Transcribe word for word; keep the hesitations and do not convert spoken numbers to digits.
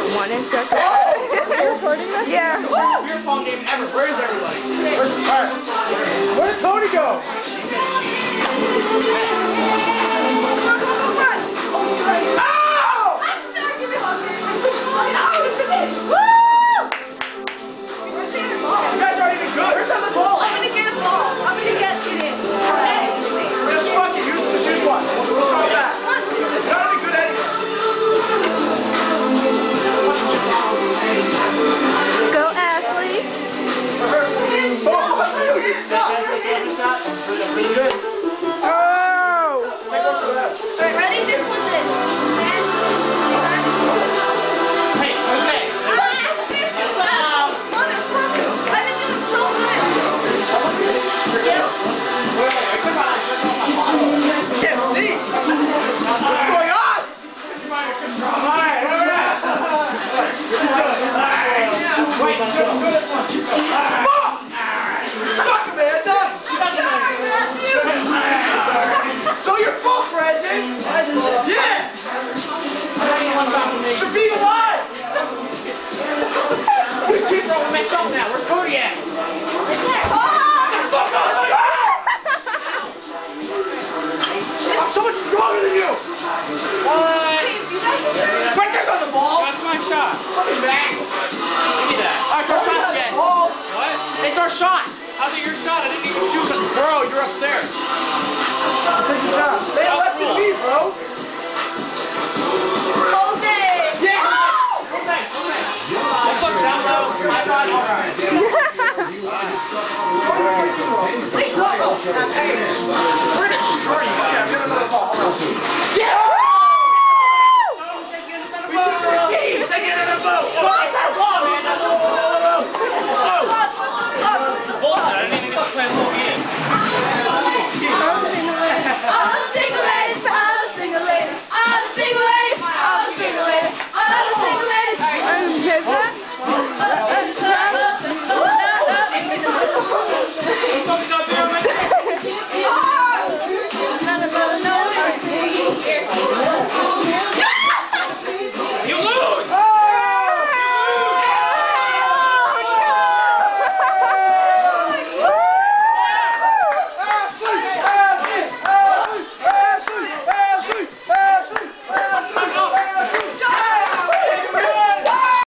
One instructor. You're recording this? Yeah. Beer pong game ever. Where is everybody? Where's, right. Where did Tony go? Shot! How's it your shot? I didn't get your shoes on. Bro, you're upstairs. Take a shot. They left it me, bro. Hold it! Yeah! Hold that, hold that. Let's look down low. My side, alright. Wait, go! Hey, we're in a shorty. Yeah!